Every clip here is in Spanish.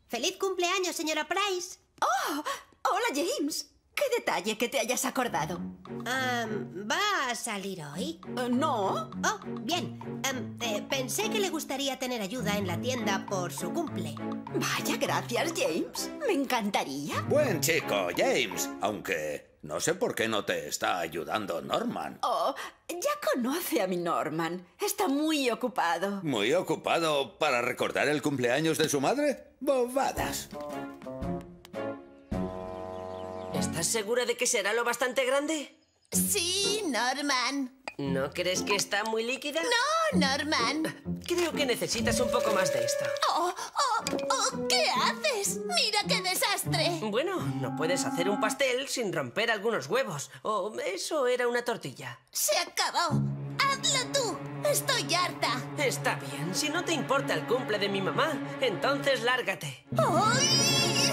¡Feliz cumpleaños, señora Price! ¡Oh! ¡Hola, James! ¡Qué detalle que te hayas acordado! ¿Va a salir hoy? No. Oh, bien. Pensé que le gustaría tener ayuda en la tienda por su cumple. Vaya, gracias, James. Me encantaría. Buen chico, James. Aunque no sé por qué no te está ayudando Norman. Oh, ya conoce a mi Norman. Está muy ocupado. ¿Muy ocupado para recordar el cumpleaños de su madre? Bobadas. ¿Estás segura de que será lo bastante grande? Sí, Norman. ¿No crees que está muy líquida? No, Norman. Creo que necesitas un poco más de esto. ¿Qué haces? ¡Mira qué desastre! Bueno, no puedes hacer un pastel sin romper algunos huevos. O eso era una tortilla. ¡Se acabó! ¡Hazlo tú! ¡Estoy harta! Está bien, si no te importa el cumple de mi mamá, entonces lárgate. ¡Ay!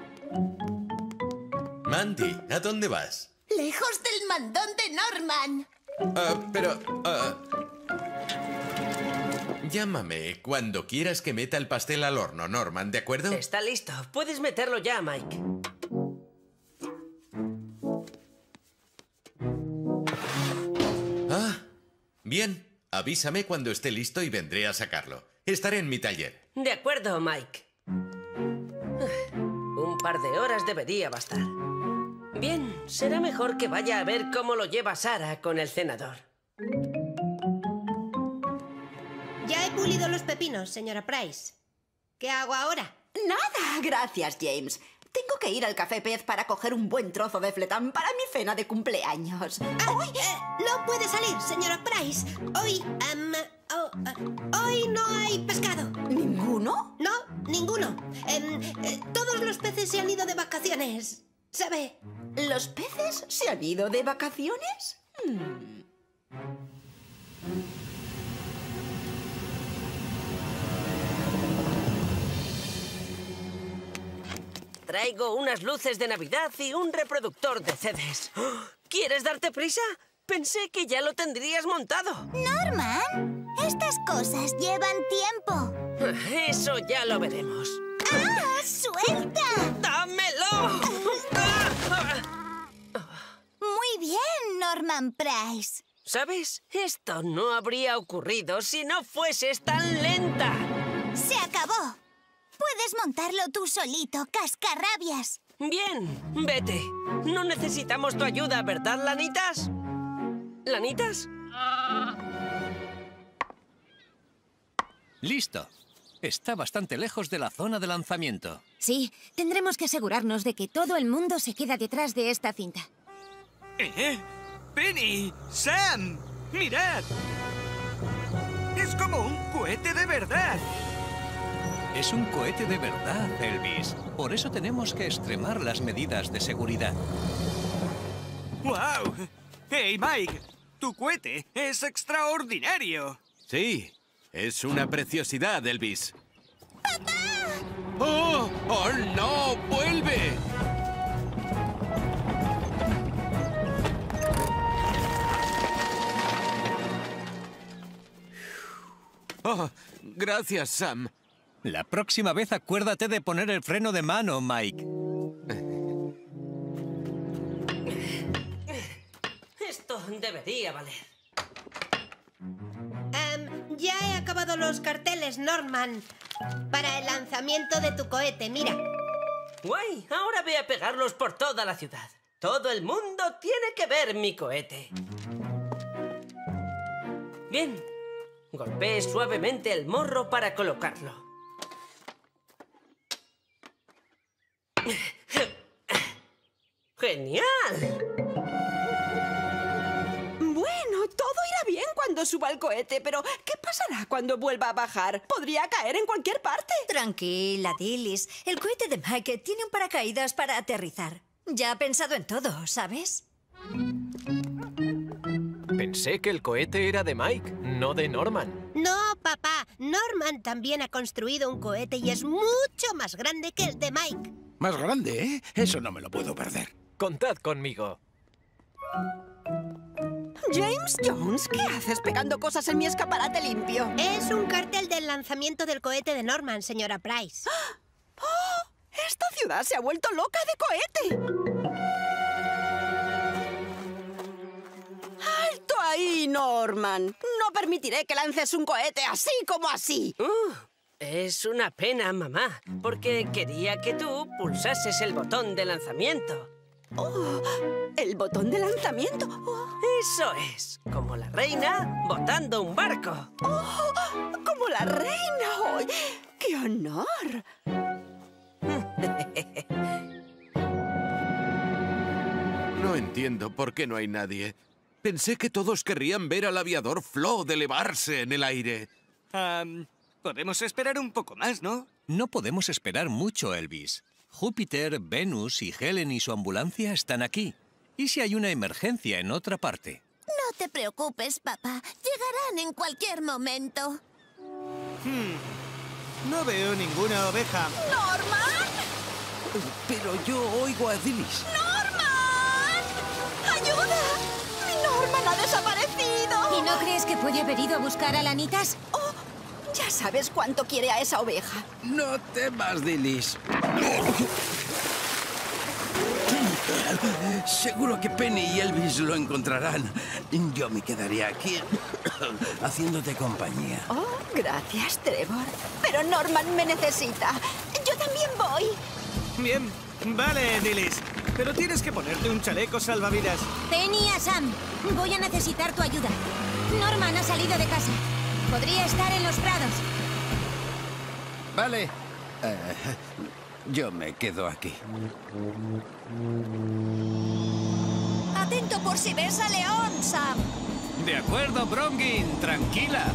Mandy, ¿a dónde vas? ¡Lejos del mandón de Norman! Llámame cuando quieras que meta el pastel al horno, Norman, ¿de acuerdo? Está listo. Puedes meterlo ya, Mike. Ah, bien. Avísame cuando esté listo y vendré a sacarlo. Estaré en mi taller. De acuerdo, Mike. Un par de horas debería bastar. Bien, será mejor que vaya a ver cómo lo lleva Sara con el cenador. Ya he pulido los pepinos, señora Price. ¿Qué hago ahora? Nada, gracias, James. Tengo que ir al Café Pez para coger un buen trozo de fletán para mi cena de cumpleaños. No puede salir, señora Price. Hoy no hay pescado. ¿Ninguno? No, ninguno. Todos los peces se han ido de vacaciones. ¿Sabe? ¿Los peces se han ido de vacaciones? Traigo unas luces de Navidad y un reproductor de CDs. ¿Quieres darte prisa? Pensé que ya lo tendrías montado. Norman, estas cosas llevan tiempo. Eso ya lo veremos. ¡Ah! ¡Suelta! ¡Dámelo! Muy bien, Norman Price. ¿Sabes? Esto no habría ocurrido si no fueses tan lenta. ¡Se acabó! Puedes montarlo tú solito, cascarrabias. Bien, vete. No necesitamos tu ayuda, ¿verdad, Lanitas? ¿Lanitas? Listo. Está bastante lejos de la zona de lanzamiento. Sí, tendremos que asegurarnos de que todo el mundo se queda detrás de esta cinta. ¡Penny! ¡Sam! ¡Mirad! ¡Es como un cohete de verdad! Es un cohete de verdad, Elvis. Por eso tenemos que extremar las medidas de seguridad. ¡Wow! ¡Hey, Mike! ¡Tu cohete es extraordinario! Sí, es una preciosidad, Elvis. ¡Papá! ¡Oh! ¡Oh, no! ¡Vuelve! Oh, gracias, Sam. La próxima vez acuérdate de poner el freno de mano, Mike. Esto debería valer. Ya he acabado los carteles, Norman, para el lanzamiento de tu cohete, mira. Guay, ahora voy a pegarlos por toda la ciudad. Todo el mundo tiene que ver mi cohete. Bien, golpeé suavemente el morro para colocarlo. ¡Genial! Bueno, todo irá bien cuando suba el cohete, pero ¿qué pasará cuando vuelva a bajar? Podría caer en cualquier parte. Tranquila, Dillis. El cohete de Mike tiene un paracaídas para aterrizar. Ya ha pensado en todo, ¿sabes? Pensé que el cohete era de Mike, no de Norman. No, papá. Norman también ha construido un cohete y es mucho más grande que el de Mike. Más grande, ¿eh? Eso no me lo puedo perder. Contad conmigo. James Jones, ¿qué haces pegando cosas en mi escaparate limpio? Es un cartel del lanzamiento del cohete de Norman, señora Price. ¡Oh! ciudad se ha vuelto loca de cohete. ¡Alto ahí, Norman! No permitiré que lances un cohete así como así. Es una pena, mamá, porque quería que tú pulsases el botón de lanzamiento. Oh, ¿el botón de lanzamiento? Oh. Eso es, como la reina botando un barco. Oh, como la reina. Oh, ¡qué honor! No entiendo por qué no hay nadie. Pensé que todos querrían ver al aviador Flo elevarse en el aire. Podemos esperar un poco más, ¿no? No podemos esperar mucho, Elvis. Júpiter, Venus y Helen y su ambulancia están aquí. ¿Y si hay una emergencia en otra parte? No te preocupes, papá. Llegarán en cualquier momento. No veo ninguna oveja. ¡Norman! Pero yo oigo a Dillis. ¡Norman! ¡Ayuda! ¡Mi Norman ha desaparecido! ¿Y no crees que puede haber ido a buscar a Lanitas? Oh, ya sabes cuánto quiere a esa oveja. No temas, Dillis. Seguro que Penny y Elvis lo encontrarán. Yo me quedaré aquí haciéndote compañía. Oh, gracias, Trevor. Pero Norman me necesita. Yo también voy. Bien, vale, Dillis. Pero tienes que ponerte un chaleco salvavidas. Penny a Sam. Voy a necesitar tu ayuda. Norman ha salido de casa. Podría estar en los prados. Vale. Yo me quedo aquí. Atento por si ves a León, Sam. De acuerdo, Brongin. Tranquila.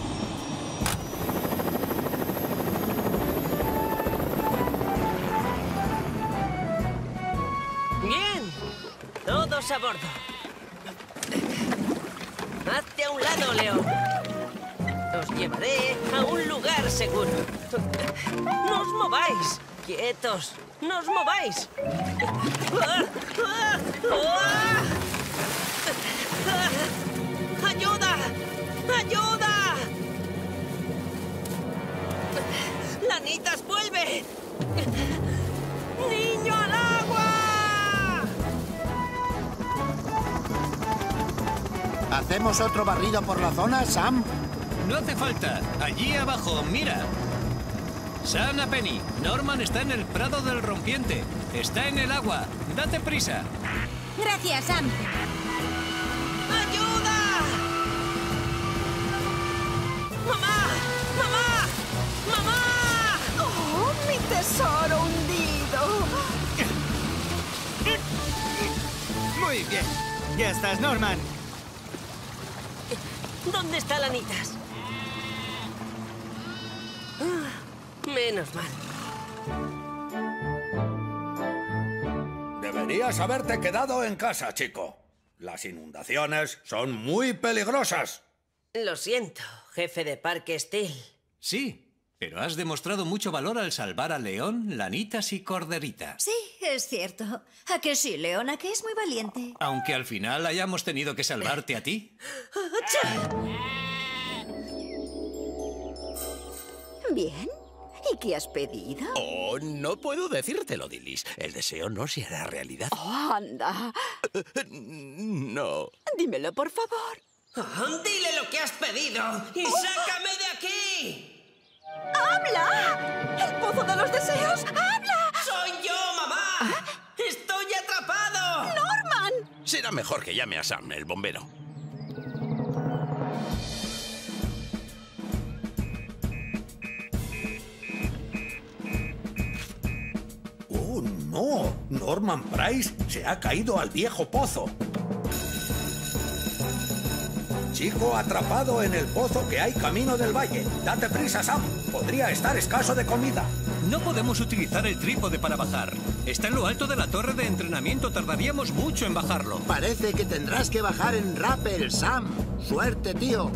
¡Bien! Todos a bordo. Hazte a un lado, León. Os llevaré a un lugar seguro. ¡No os mováis! ¡Quietos! ¡No os mováis! ¡Ayuda! ¡Ayuda! ¡Lanitas, vuelve! ¡Niño al agua! ¿Hacemos otro barrido por la zona, Sam? No hace falta. Allí abajo, mira. Sam a Penny. Norman está en el prado del rompiente. Está en el agua. Date prisa. Gracias, Sam. ¡Ayuda! ¡Mamá! ¡Mamá! ¡Mamá! ¡Oh, mi tesoro hundido! Muy bien. Ya estás, Norman. ¿Dónde está Lanitas? Menos mal. Deberías haberte quedado en casa, chico. Las inundaciones son muy peligrosas. Lo siento, jefe de Parque Steel. Sí, pero has demostrado mucho valor al salvar a León, Lanitas y Corderita. Sí, es cierto. ¿A que sí, León? ¿A que es muy valiente? Aunque al final hayamos tenido que salvarte a ti. Bien. ¿Y qué has pedido? Oh, no puedo decírtelo, Dillis. El deseo no se hará realidad. Oh, anda. No. Dímelo, por favor. Dile lo que has pedido y sácame de aquí. ¡Habla! ¡El pozo de los deseos! ¡Habla! ¡Soy yo, mamá! ¡Estoy atrapado! ¡Norman! Será mejor que llame a Sam, el bombero. ¡Oh, no! Norman Price se ha caído al viejo pozo. Chico atrapado en el pozo que hay camino del valle. Date prisa, Sam. Podría estar escaso de comida. No podemos utilizar el trípode para bajar. Está en lo alto de la torre de entrenamiento. Tardaríamos mucho en bajarlo. Parece que tendrás que bajar en rappel, Sam. Suerte, tío.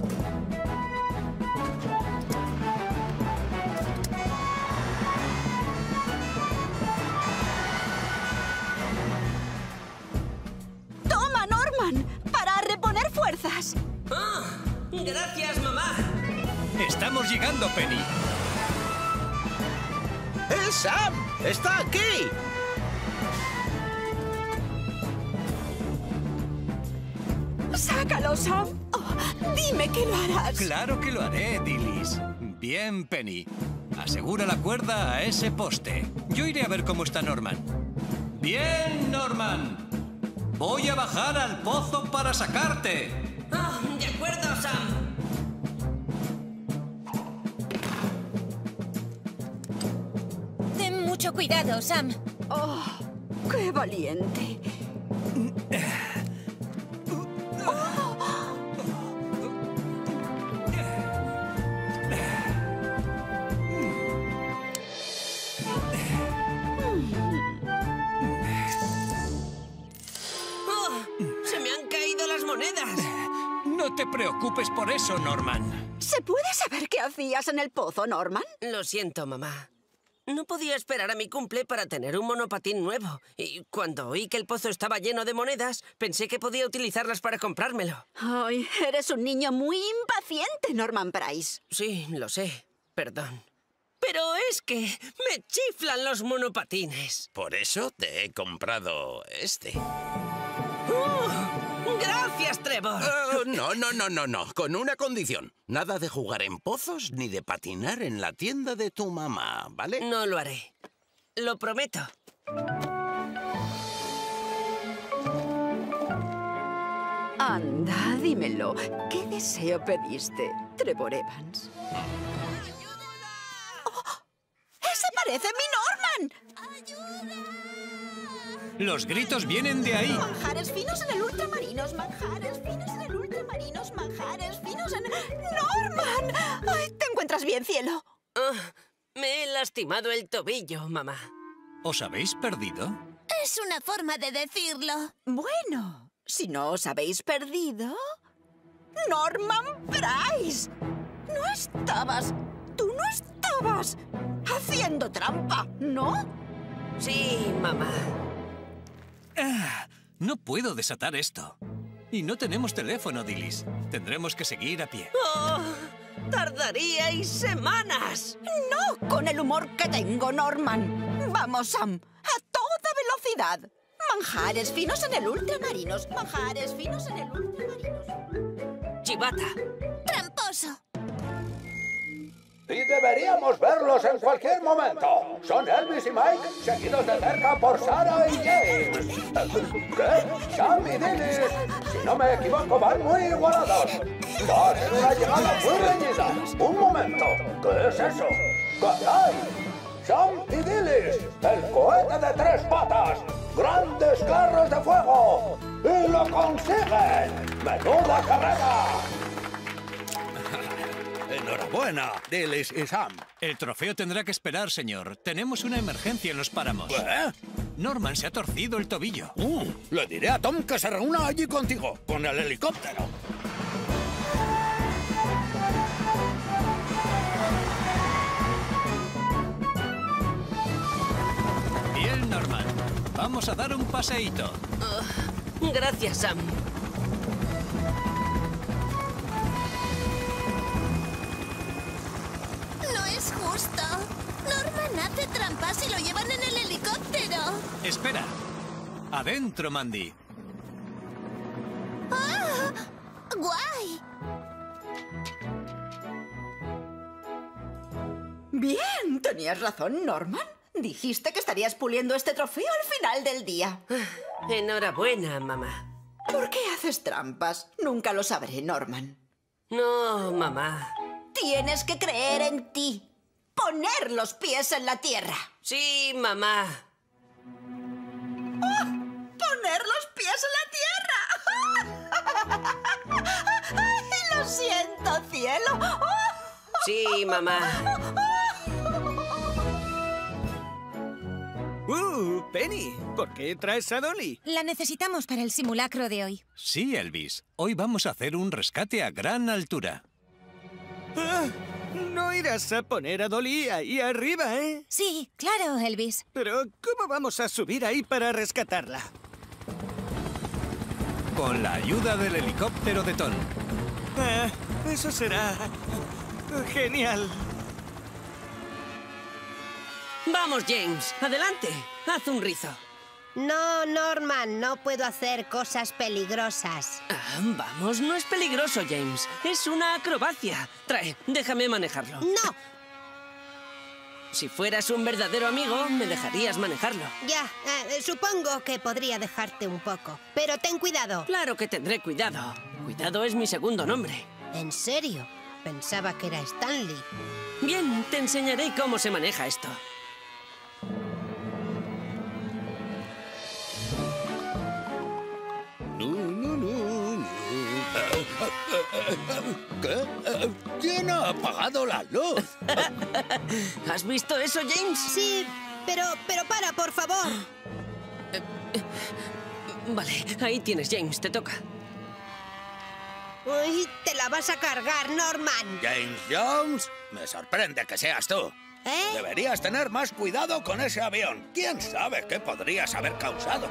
¡Toma, Norman! ¡Para reponer fuerzas! ¡Gracias, mamá! Estamos llegando, Penny. ¡Es Sam! ¡Está aquí! Sácalo, Sam. Oh, dime que lo harás. Claro que lo haré, Dillis. Bien, Penny. Asegura la cuerda a ese poste. Yo iré a ver cómo está Norman. Bien, Norman. Voy a bajar al pozo para sacarte. Ah, de acuerdo, Sam. Ten mucho cuidado, Sam. Oh, qué valiente. ¡Se me han caído las monedas! No te preocupes por eso, Norman. ¿Se puede saber qué hacías en el pozo, Norman? Lo siento, mamá. No podía esperar a mi cumple para tener un monopatín nuevo. Y cuando oí que el pozo estaba lleno de monedas, pensé que podía utilizarlas para comprármelo. Ay, eres un niño muy impaciente, Norman Price. Sí, lo sé. Perdón. Pero es que me chiflan los monopatines. Por eso te he comprado este. ¡Gracias, Trevor! No. Con una condición. Nada de jugar en pozos ni de patinar en la tienda de tu mamá, ¿vale? No lo haré. Lo prometo. Anda, dímelo. ¿Qué deseo pediste, Trevor Evans? ¡Oh! ¡Ese parece mi Norman! Los gritos vienen de ahí. Manjares finos en el ultramarinos, manjares finos en el ultramarinos, manjares finos en... ¡Norman! Ay, ¿te encuentras bien, cielo? Me he lastimado el tobillo, mamá. ¿Os habéis perdido? Es una forma de decirlo. Bueno, si no os habéis perdido... ¡Norman Price! No estabas... Tú no estabas haciendo trampa, ¿no? Sí, mamá. No puedo desatar esto. Y no tenemos teléfono, Dillis. Tendremos que seguir a pie. ¡Oh! ¡Tardaríais semanas! No con el humor que tengo, Norman. Vamos, Sam, a toda velocidad. Manjares finos en el ultramarinos, manjares finos en el ultramarinos. Chivata. ¡Tramposo! Y deberíamos verlos en cualquier momento. Son Elvis y Mike, seguidos de cerca por Sarah y James. ¿Qué? Sam y Dillis. Si no me equivoco, van muy igualados. Va a ser una llegada muy reñida. Un momento. ¿Qué es eso? ¡Caray! Sam y Dillis, el cohete de 3 patas. ¡Grandes carros de fuego! ¡Y lo consiguen! ¡Menuda carrera! ¡Enhorabuena, Dillis y Sam! El trofeo tendrá que esperar, señor. Tenemos una emergencia en los páramos. ¿Qué? Norman se ha torcido el tobillo. Le diré a Tom que se reúna allí contigo, con el helicóptero. Bien, Norman. Vamos a dar un paseíto. Gracias, Sam. No es justo. Norman hace trampas y lo llevan en el helicóptero. Espera. Adentro, Mandy. ¡Ah! ¡Guay! Bien, tenías razón, Norman. Dijiste que estarías puliendo este trofeo al final del día. Enhorabuena, mamá. ¿Por qué haces trampas? Nunca lo sabré, Norman. No, mamá. Tienes que creer en ti. Poner los pies en la tierra. Sí, mamá. ¡Oh! ¡Poner los pies en la tierra! ¡Ay, lo siento, cielo! ¡Oh! Sí, mamá. Penny, ¿por qué traes a Dolly? La necesitamos para el simulacro de hoy. Sí, Elvis. Hoy vamos a hacer un rescate a gran altura. No irás a poner a Dolly ahí arriba, ¿eh? Sí, claro, Elvis. Pero, ¿cómo vamos a subir ahí para rescatarla? Con la ayuda del helicóptero de Tom. Eso será... genial. Vamos, James. Adelante. Haz un rizo. No, Norman, no puedo hacer cosas peligrosas. Vamos, no es peligroso, James. Es una acrobacia. Trae, déjame manejarlo. ¡No! Si fueras un verdadero amigo, me dejarías manejarlo. Ya, supongo que podría dejarte un poco. Pero ten cuidado. Claro que tendré cuidado. Cuidado es mi segundo nombre. ¿En serio? Pensaba que era Stanley. Bien, te enseñaré cómo se maneja esto. ¿Qué? ¿Quién ha apagado la luz? ¿Has visto eso, James? Sí, pero para, por favor. Vale, ahí tienes, James, te toca. Uy, te la vas a cargar, Norman. James Jones, me sorprende que seas tú. ¿Eh? Deberías tener más cuidado con ese avión. ¿Quién sabe qué podrías haber causado?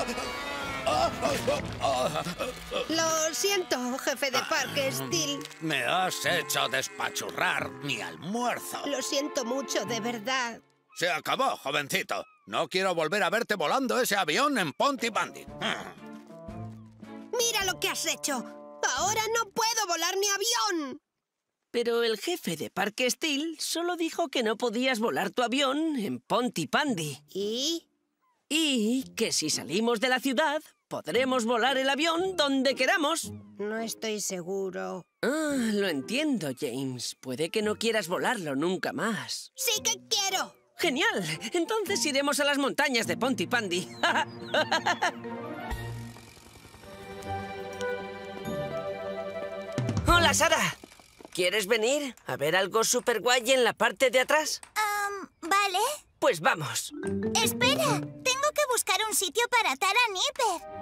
Lo siento, jefe de parque, Steel. Me has hecho despachurrar mi almuerzo. Lo siento mucho, de verdad. Se acabó, jovencito. No quiero volver a verte volando ese avión en Pontypandy. ¡Mira lo que has hecho! ¡Ahora no puedo volar mi avión! Pero el jefe de Parque Steel solo dijo que no podías volar tu avión en Pontypandy. ¿Y? Y que si salimos de la ciudad, podremos volar el avión donde queramos. No estoy seguro. Ah, lo entiendo, James. Puede que no quieras volarlo nunca más. ¡Sí que quiero! ¡Genial! Entonces iremos a las montañas de Pontypandy. ¡Hola, Sara! ¿Quieres venir a ver algo súper guay en la parte de atrás? Vale. Pues vamos. Espera, tengo que buscar un sitio para atar a Nipper.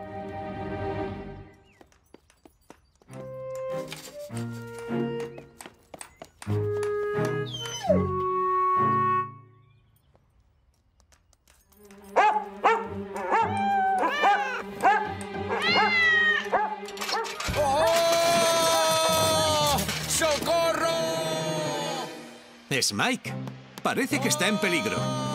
Es Mike. Parece que está en peligro.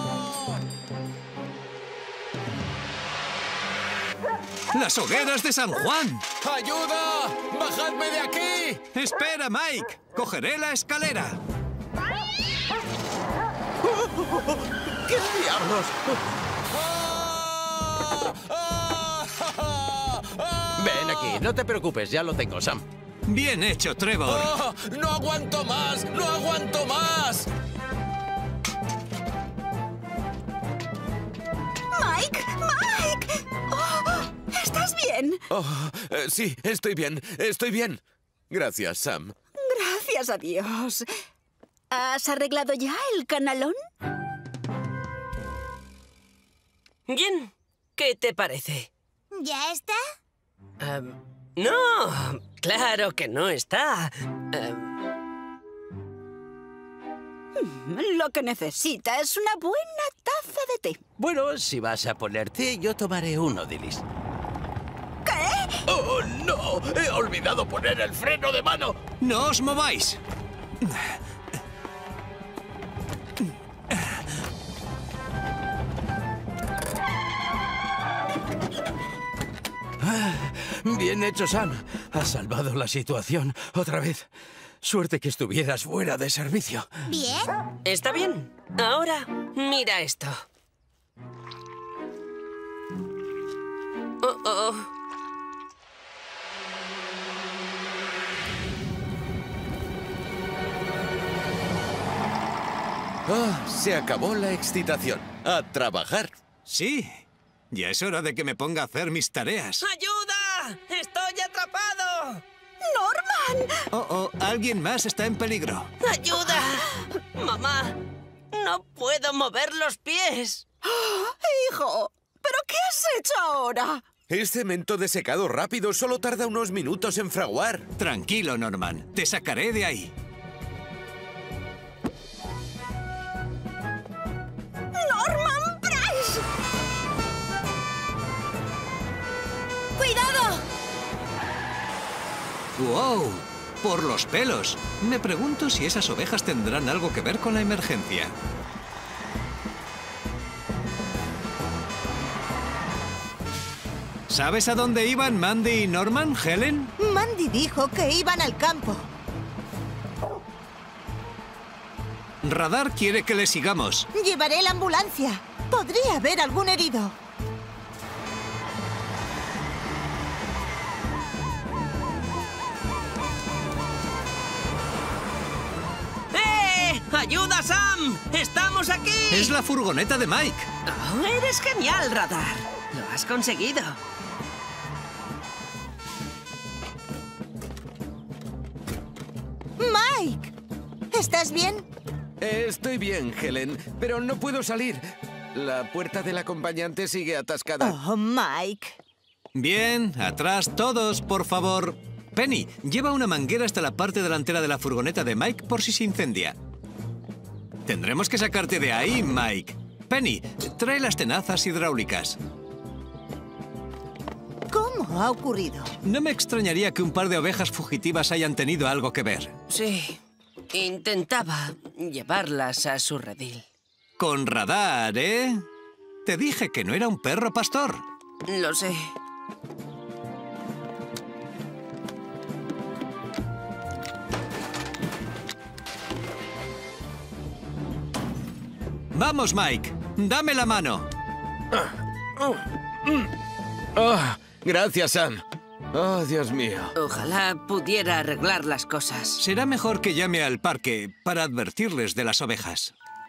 ¡Las hogueras de San Juan! ¡Ayuda! ¡Bajadme de aquí! ¡Espera, Mike! ¡Cogeré la escalera! ¿Qué diablos? Ven aquí, no te preocupes, ya lo tengo, Sam. ¡Bien hecho, Trevor! ¡Oh! ¡No aguanto más! ¡No aguanto más! ¡Mike! ¡Mike! Oh, ¿estás bien? Oh, sí, estoy bien, estoy bien. Gracias, Sam. Gracias a Dios. ¿Has arreglado ya el canalón? Bien, ¿qué te parece? ¿Ya está? No, claro que no está. Lo que necesita es una buena taza de té. Bueno, si vas a poner té, yo tomaré uno, Dilys. ¿Qué? ¡Oh, no! ¡He olvidado poner el freno de mano! ¡No os mováis! Bien hecho, Sam. Has salvado la situación otra vez. Suerte que estuvieras fuera de servicio. ¿Bien? Está bien. Ahora, mira esto. Ah, se acabó la excitación. ¡A trabajar! Sí. Ya es hora de que me ponga a hacer mis tareas. ¡Ayuda! ¡Estoy atrapado! ¡Norman! Alguien más está en peligro. ¡Ayuda! ¡Mamá! ¡No puedo mover los pies! ¡Oh, hijo! ¿Pero qué has hecho ahora? Es cemento de secado rápido. Solo tarda unos minutos en fraguar. Tranquilo, Norman. Te sacaré de ahí. ¡Norman Price! ¡Cuidado! ¡Wow! Por los pelos. Me pregunto si esas ovejas tendrán algo que ver con la emergencia. ¿Sabes a dónde iban Mandy y Norman, Helen? Mandy dijo que iban al campo. Radar quiere que le sigamos. Llevaré la ambulancia. Podría haber algún herido. ¡Ayuda, Sam! ¡Estamos aquí! Es la furgoneta de Mike. Oh, eres genial, Radar. Lo has conseguido. ¡Mike! ¿Estás bien? Estoy bien, Helen, pero no puedo salir. La puerta del acompañante sigue atascada. Oh, Mike. Bien, atrás todos, por favor. Penny, lleva una manguera hasta la parte delantera de la furgoneta de Mike por si se incendia. Tendremos que sacarte de ahí, Mike. Penny, trae las tenazas hidráulicas. ¿Cómo ha ocurrido? No me extrañaría que un par de ovejas fugitivas hayan tenido algo que ver. Sí, intentaba llevarlas a su redil. Con Radar, ¿eh? Te dije que no era un perro pastor. Lo sé. Vamos, Mike. Dame la mano. Gracias, Sam. Oh, Dios mío. Ojalá pudiera arreglar las cosas. Será mejor que llame al parque para advertirles de las ovejas.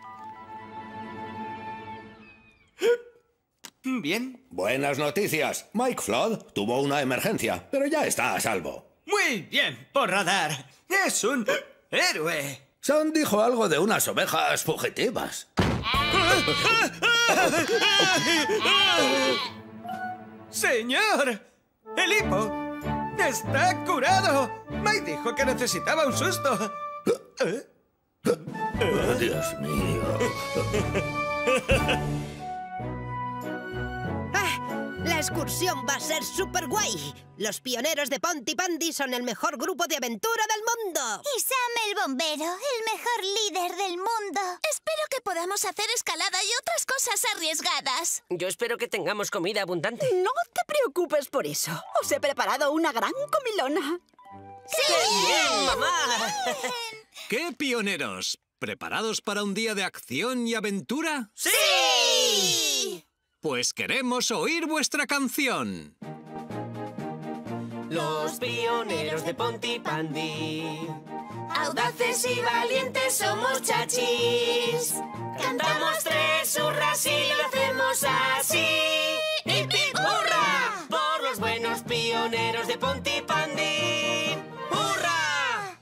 Bien. Buenas noticias. Mike Flood tuvo una emergencia, pero ya está a salvo. Muy bien, por Radar. Es un héroe. Sam dijo algo de unas ovejas fugitivas. ¡Señor! ¡El hipo está curado! Mike dijo que necesitaba un susto. Oh, Dios mío. La excursión va a ser súper guay. Los pioneros de Pontypandy son el mejor grupo de aventura del mundo. Y Sam el bombero, el mejor líder del mundo. Espero que podamos hacer escalada y otras cosas arriesgadas. Yo espero que tengamos comida abundante. No te preocupes por eso. Os he preparado una gran comilona. ¡Sí! ¡Bien, mamá! ¿Qué pioneros? ¿Preparados para un día de acción y aventura? ¡Sí! Pues queremos oír vuestra canción. Los pioneros de Pontypandy. Audaces y valientes somos chachis. Cantamos 3 hurras y lo hacemos así. ¡Hip, hip, hurra! Por los buenos pioneros de Pontypandy. ¡Hurra!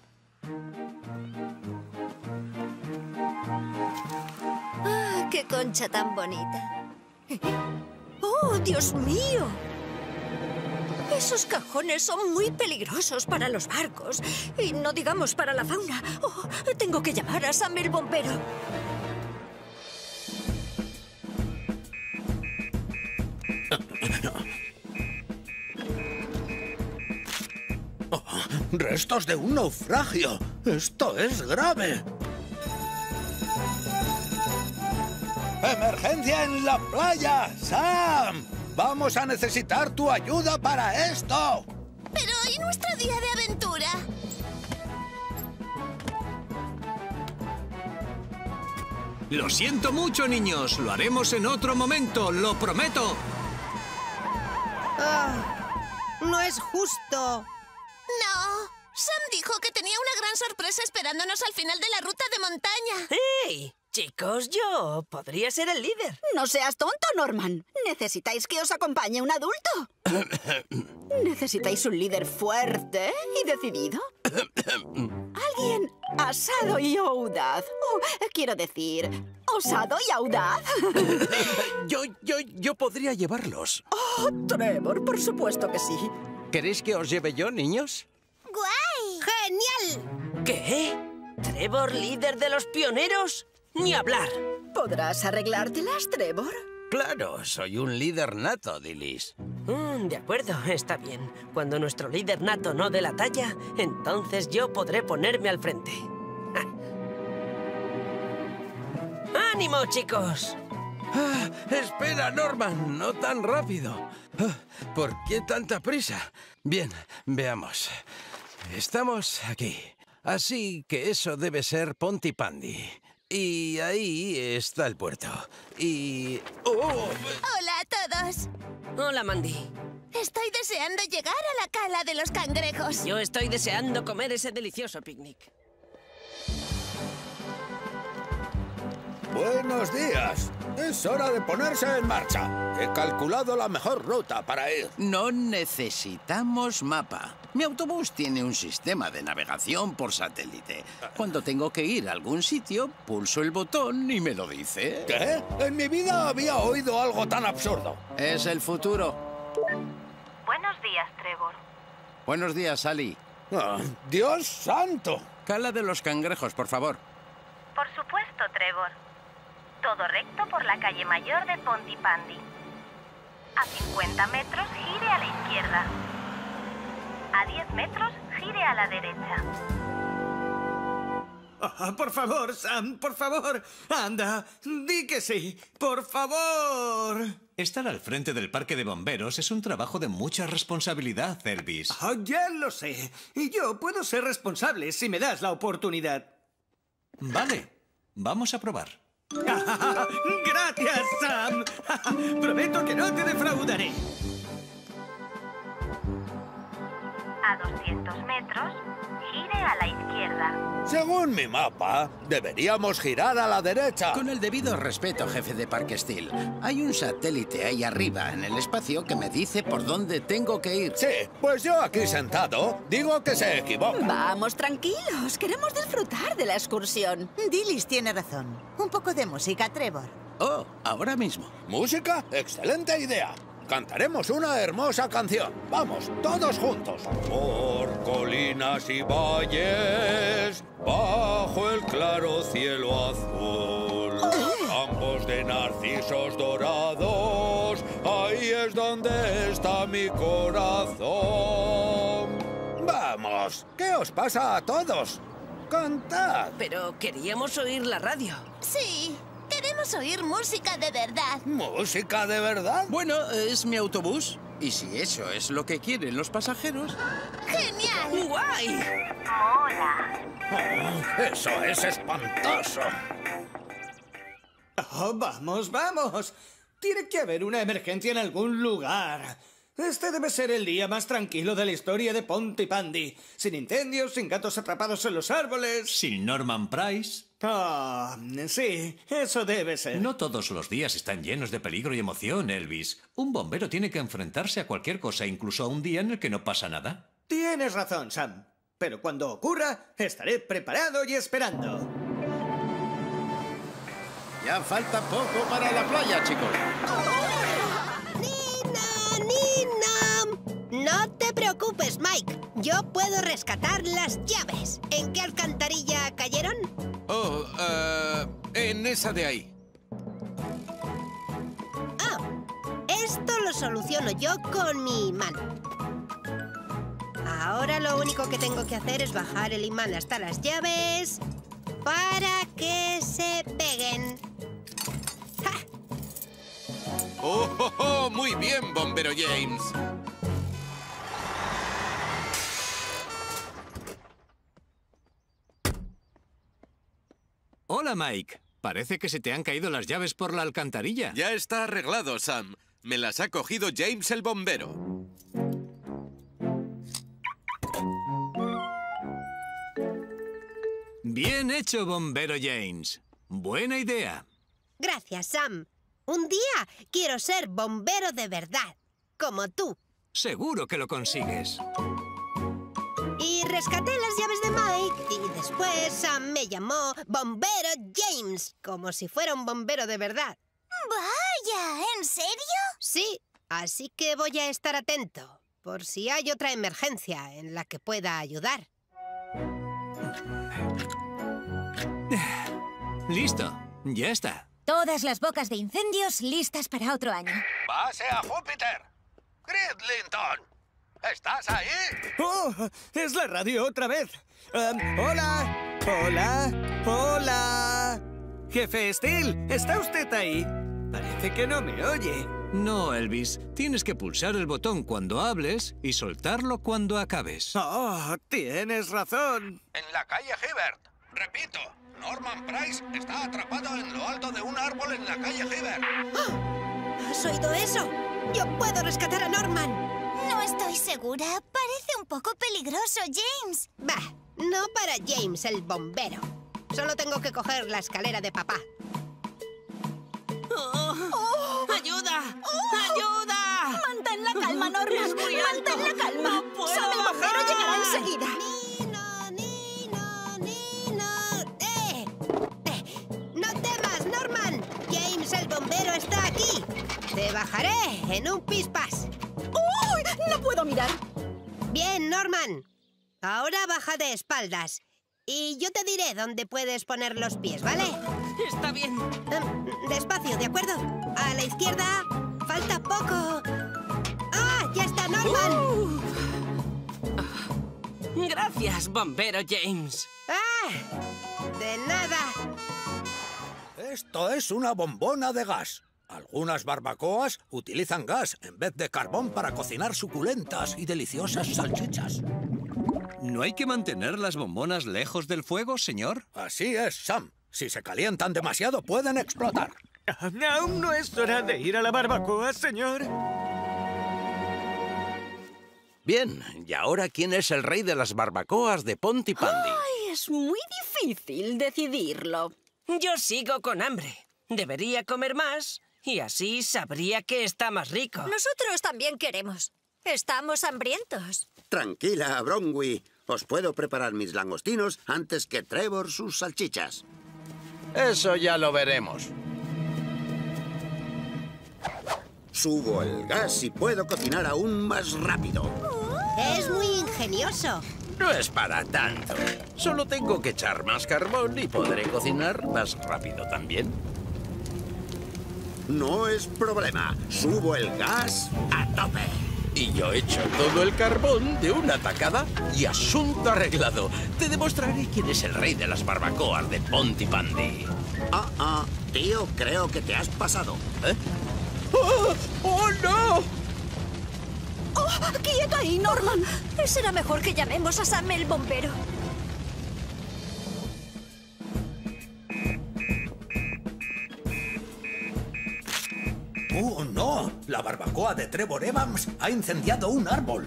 ¡Ah, qué concha tan bonita! ¡Oh, Dios mío! Esos cajones son muy peligrosos para los barcos. Y no digamos para la fauna. Oh, tengo que llamar a Sam el bombero. Oh, restos de un naufragio. Esto es grave. ¡Emergencia en la playa! ¡Sam! ¡Vamos a necesitar tu ayuda para esto! Pero ¿y nuestro día de aventura? Lo siento mucho, niños. Lo haremos en otro momento, lo prometo. No es justo. No. Sam dijo que tenía una gran sorpresa esperándonos al final de la ruta de montaña. ¡Hey! Chicos, yo podría ser el líder. No seas tonto, Norman. ¿Necesitáis que os acompañe un adulto? ¿Necesitáis un líder fuerte y decidido? Alguien asado y audaz. Quiero decir, osado y audaz. Yo podría llevarlos. Oh, Trevor, por supuesto que sí. ¿Queréis que os lleve yo, niños? ¡Guay! ¡Genial! ¿Qué? ¿Trevor, líder de los pioneros? Ni hablar. ¿Podrás arreglártelas, Trevor? Claro, soy un líder nato, Dilis. De acuerdo, está bien. Cuando nuestro líder nato no dé la talla, entonces yo podré ponerme al frente. ¡Ánimo, chicos! Espera, Norman, no tan rápido. ¿Por qué tanta prisa? Bien, veamos. Estamos aquí. Así que eso debe ser Pontypandy. Y ahí está el puerto. Y... ¡Oh! Hola a todos. Hola, Mandy. Estoy deseando llegar a la cala de los cangrejos. Yo estoy deseando comer ese delicioso picnic. Buenos días. Es hora de ponerse en marcha. He calculado la mejor ruta para ir. No necesitamos mapa. Mi autobús tiene un sistema de navegación por satélite. Cuando tengo que ir a algún sitio, pulso el botón y me lo dice. ¿Qué? En mi vida había oído algo tan absurdo. Es el futuro. Buenos días, Trevor. Buenos días, Sally. Oh, ¡Dios santo! Cala de los cangrejos, por favor. Por supuesto, Trevor. Todo recto por la calle mayor de Pontypandy. A 50 metros, gire a la izquierda. A 10 metros, gire a la derecha. Oh, por favor, Sam, por favor. Anda, di que sí. Por favor. Estar al frente del parque de bomberos es un trabajo de mucha responsabilidad, Elvis. Oh, ya lo sé. Y yo puedo ser responsable si me das la oportunidad. Vale, vamos a probar. ¡Gracias, Sam! Prometo que no te defraudaré. A 200 metros, gire a la izquierda. Según mi mapa, deberíamos girar a la derecha. Con el debido respeto, jefe de Parque Steel, hay un satélite ahí arriba en el espacio que me dice por dónde tengo que ir. Sí, pues yo aquí sentado digo que se equivoca. Vamos, tranquilos. Queremos disfrutar de la excursión. Dillis tiene razón. Un poco de música, Trevor. Oh, ahora mismo. ¿Música? ¡Excelente idea! Cantaremos una hermosa canción. Vamos, todos juntos. Por colinas y valles, bajo el claro cielo azul, campos de narcisos dorados, ahí es donde está mi corazón. Vamos, ¿qué os pasa a todos? ¡Cantad! Pero queríamos oír la radio. Sí. Queremos oír música de verdad. ¿Música de verdad? Bueno, es mi autobús. Y si eso es lo que quieren los pasajeros... ¡Genial! ¡Guay! Mola. Oh, ¡eso es espantoso! Oh, vamos, vamos. Tiene que haber una emergencia en algún lugar. Este debe ser el día más tranquilo de la historia de Pontypandy. Sin incendios, sin gatos atrapados en los árboles. Sin Norman Price. Ah, sí, eso debe ser. No todos los días están llenos de peligro y emoción, Elvis. Un bombero tiene que enfrentarse a cualquier cosa, incluso a un día en el que no pasa nada. Tienes razón, Sam. Pero cuando ocurra, estaré preparado y esperando. Ya falta poco para la playa, chicos. No te preocupes, Mike. Yo puedo rescatar las llaves. ¿En qué alcantarilla cayeron? Oh, en esa de ahí. Ah, esto lo soluciono yo con mi imán. Ahora lo único que tengo que hacer es bajar el imán hasta las llaves para que se peguen. ¡Ja! ¡Oh, oh, oh! Muy bien, bombero James. Hola, Mike. Parece que se te han caído las llaves por la alcantarilla. Ya está arreglado, Sam. Me las ha cogido James el bombero. Bien hecho, bombero James. Buena idea. Gracias, Sam. Un día quiero ser bombero de verdad, como tú. Seguro que lo consigues. Y rescaté las llaves de Mike y después Sam me llamó Bombero James, como si fuera un bombero de verdad. ¡Vaya! ¿En serio? Sí, así que voy a estar atento, por si hay otra emergencia en la que pueda ayudar. Listo, ya está. Todas las bocas de incendios listas para otro año. ¡Pase a Júpiter! ¡Gridlington! ¿Estás ahí? ¡Oh! ¡Es la radio otra vez! ¡Hola! ¡Hola! ¡Hola! Jefe Steel, ¿está usted ahí? Parece que no me oye. No, Elvis. Tienes que pulsar el botón cuando hables y soltarlo cuando acabes. Oh, tienes razón. En la calle Hibbert. Repito, Norman Price está atrapado en lo alto de un árbol en la calle Hibbert. ¡Oh! ¿Has oído eso? ¡Yo puedo rescatar a Norman! No estoy segura. Parece un poco peligroso, James. Bah, no para James, el bombero. Solo tengo que coger la escalera de papá. ¡Ayuda! ¡Ayuda! Mantén la calma, Norman. Es muy alto. Mantén la calma. No puedo Sam el bombero bajar. llegará enseguida. ¡No temas, Norman! James, el bombero, está aquí. Te bajaré en un pispás. ¡Uy! No puedo mirar. Bien, Norman. Ahora baja de espaldas. Y yo te diré dónde puedes poner los pies, ¿vale? Está bien. Despacio, ¿de acuerdo? A la izquierda. Falta poco. ¡Ah! ¡Ya está, Norman! Gracias, bombero James. ¡Ah! De nada. Esto es una bombona de gas. Algunas barbacoas utilizan gas en vez de carbón para cocinar suculentas y deliciosas salchichas. ¿No hay que mantener las bombonas lejos del fuego, señor? Así es, Sam. Si se calientan demasiado, pueden explotar. Aún no es hora de ir a la barbacoa, señor. Bien, ¿y ahora quién es el rey de las barbacoas de Pontypandy? Ay, es muy difícil decidirlo. Yo sigo con hambre. Debería comer más y así sabría que está más rico. Nosotros también queremos. Estamos hambrientos. Tranquila, Bronwyn. Os puedo preparar mis langostinos antes que Trevor sus salchichas. Eso ya lo veremos. Subo el gas y puedo cocinar aún más rápido. Es muy ingenioso. No es para tanto. Solo tengo que echar más carbón y podré cocinar más rápido también. No es problema. Subo el gas a tope. Y yo echo todo el carbón de una tacada y asunto arreglado. Te demostraré quién es el rey de las barbacoas de Pontypandy. Tío, creo que te has pasado. ¿Eh? ¡Oh, no! ¡Oh, quieto ahí, Norman! Será mejor que llamemos a Sam el bombero. ¡Oh, no! La barbacoa de Trevor Evans ha incendiado un árbol.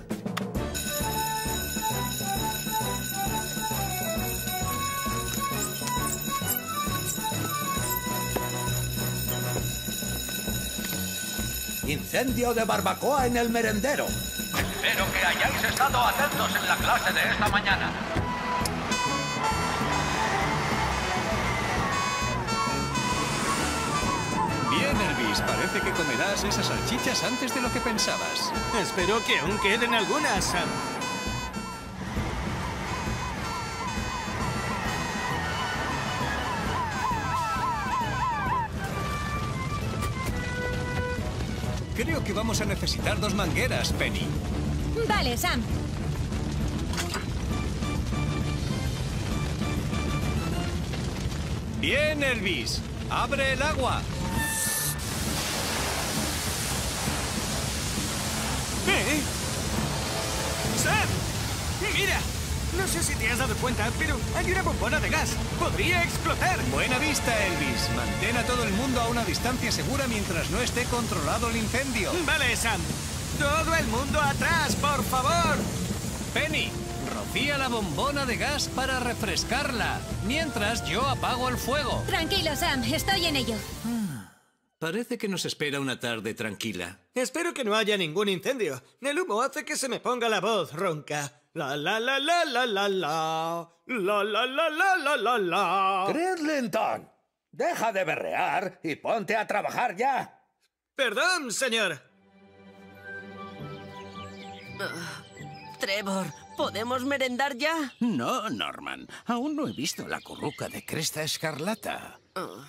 Incendio de barbacoa en el merendero. Espero que hayáis estado atentos en la clase de esta mañana. Bien, Elvis. Parece que comerás esas salchichas antes de lo que pensabas. Espero que aún queden algunas, Sam. Creo que vamos a necesitar 2 mangueras, Penny. Vale, Sam. Bien, Elvis. ¡Abre el agua! ¡Sam! ¡Mira! No sé si te has dado cuenta, pero hay una bombona de gas. ¡Podría explotar! Buena vista, Elvis. Mantén a todo el mundo a una distancia segura mientras no esté controlado el incendio. Vale, Sam. ¡Todo el mundo atrás, por favor! Penny, rocía la bombona de gas para refrescarla, mientras yo apago el fuego. Tranquilo, Sam. Estoy en ello. Parece que nos espera una tarde tranquila. Espero que no haya ningún incendio. El humo hace que se me ponga la voz ronca. La la la la la la la. La la la la la la la. Cridlington, deja de berrear y ponte a trabajar ya. Perdón, señor. Trevor, ¿podemos merendar ya? No, Norman. Aún no he visto la curruca de cresta escarlata.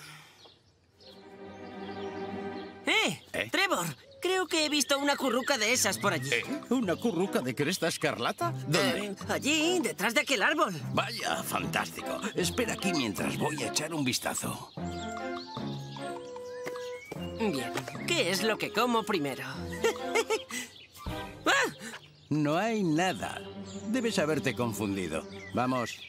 Trevor, creo que he visto una curruca de esas por allí. ¿Una curruca de cresta escarlata? ¿Dónde? Allí, detrás de aquel árbol. Vaya, fantástico. Espera aquí mientras voy a echar un vistazo. Bien, ¿qué es lo que como primero? No hay nada. Debes haberte confundido. Vamos.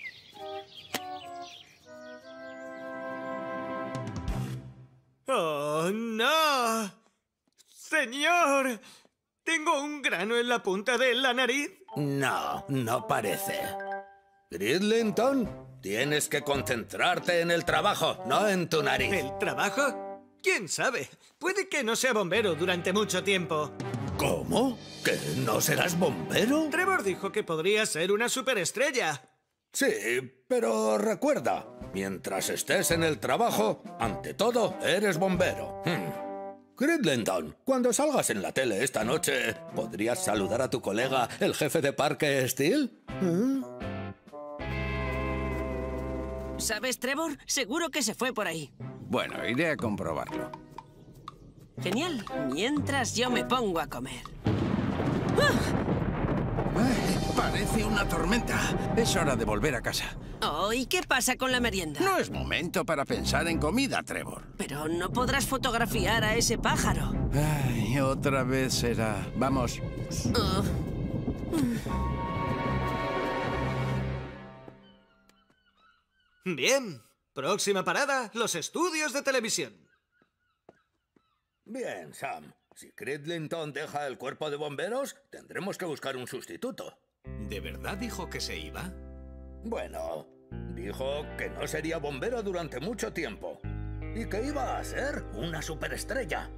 ¡Oh, no! ¡Señor! ¿Tengo un grano en la punta de la nariz? No, no parece. Gridlington, tienes que concentrarte en el trabajo, no en tu nariz. ¿El trabajo? ¿Quién sabe? Puede que no sea bombero durante mucho tiempo. ¿Cómo? ¿Que no serás bombero? Trevor dijo que podría ser una superestrella. Sí, pero recuerda, mientras estés en el trabajo, ante todo, eres bombero. Gridlington, cuando salgas en la tele esta noche, ¿podrías saludar a tu colega, el jefe de Parque Steel? ¿Sabes, Trevor? Seguro que se fue por ahí. Bueno, iré a comprobarlo. Genial. Mientras yo me pongo a comer. Parece una tormenta. Es hora de volver a casa. Oh, ¿y qué pasa con la merienda? No es momento para pensar en comida, Trevor. Pero no podrás fotografiar a ese pájaro. Ay, otra vez será. Vamos. Bien. Próxima parada, los estudios de televisión. Bien, Sam. Si Gridlington deja el cuerpo de bomberos, tendremos que buscar un sustituto. ¿De verdad dijo que se iba? Bueno, dijo que no sería bombero durante mucho tiempo y que iba a ser una superestrella.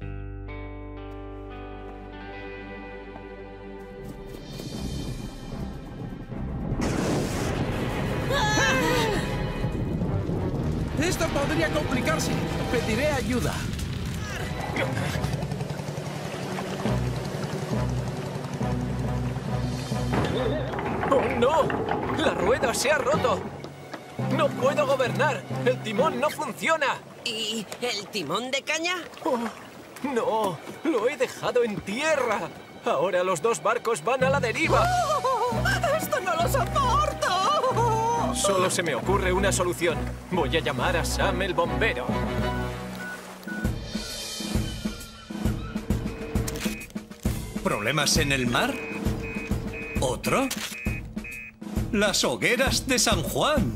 Esto podría complicarse. Pediré ayuda. ¡Oh, no! ¡La rueda se ha roto! ¡No puedo gobernar! ¡El timón no funciona! ¿Y el timón de caña? Oh, ¡no! ¡Lo he dejado en tierra! Ahora los dos barcos van a la deriva. ¡Esto no lo soporto! Solo se me ocurre una solución. Voy a llamar a Sam el bombero. ¿Problemas en el mar? ¿Otro? ¡Las hogueras de San Juan!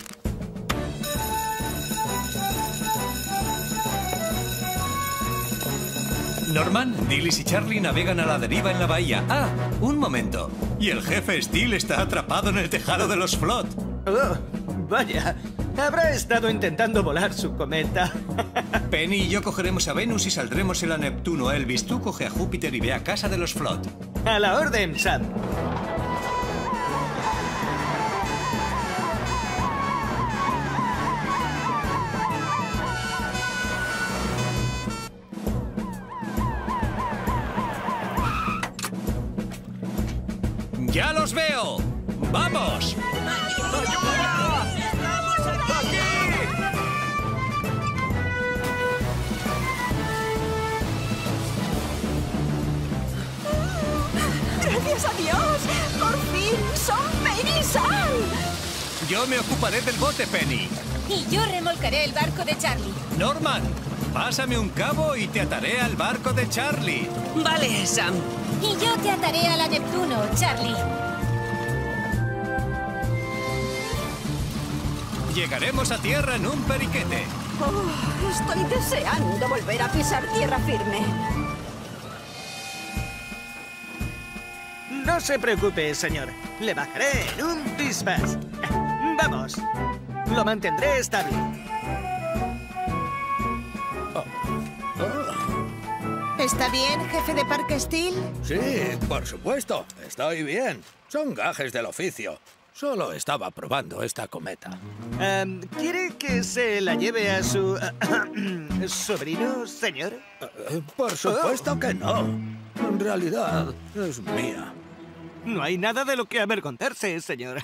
Norman, Dillis y Charlie navegan a la deriva en la bahía. ¡Ah! Un momento. Y el jefe Steel está atrapado en el tejado de los Flot. Oh, vaya. Habrá estado intentando volar su cometa. Penny y yo cogeremos a Venus y saldremos en la Neptuno. Elvis, tú coge a Júpiter y ve a casa de los Flot. A la orden, Sam. ¡Ya los veo! ¡Vamos! ¡Gracias a Dios! ¡Por fin son Penny y Sam! Yo me ocuparé del bote, Penny. Y yo remolcaré el barco de Charlie. Norman, pásame un cabo y te ataré al barco de Charlie. Vale, Sam. Y yo te ataré a la Neptuno, Charlie. Llegaremos a tierra en un periquete. Oh, estoy deseando volver a pisar tierra firme. No se preocupe, señor. Le bajaré en un pispás. Vamos. Lo mantendré estable. ¿Está bien, jefe de Parque Steel? Sí, por supuesto. Estoy bien. Son gajes del oficio. Solo estaba probando esta cometa. ¿Quiere que se la lleve a su sobrino, señor? Por supuesto que no. En realidad, es mía. No hay nada de lo que avergonzarse, señor.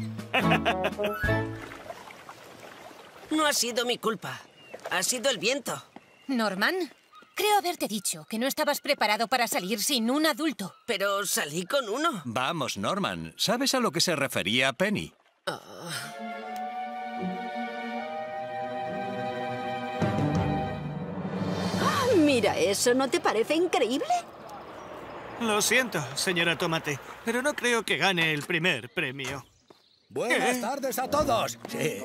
No ha sido mi culpa. Ha sido el viento. Norman, creo haberte dicho que no estabas preparado para salir sin un adulto. Pero salí con uno. Vamos, Norman. ¿Sabes a lo que se refería Penny? Mira eso, ¿no te parece increíble? Lo siento, señora Tomate, pero no creo que gane el primer premio. Buenas tardes a todos. Sí.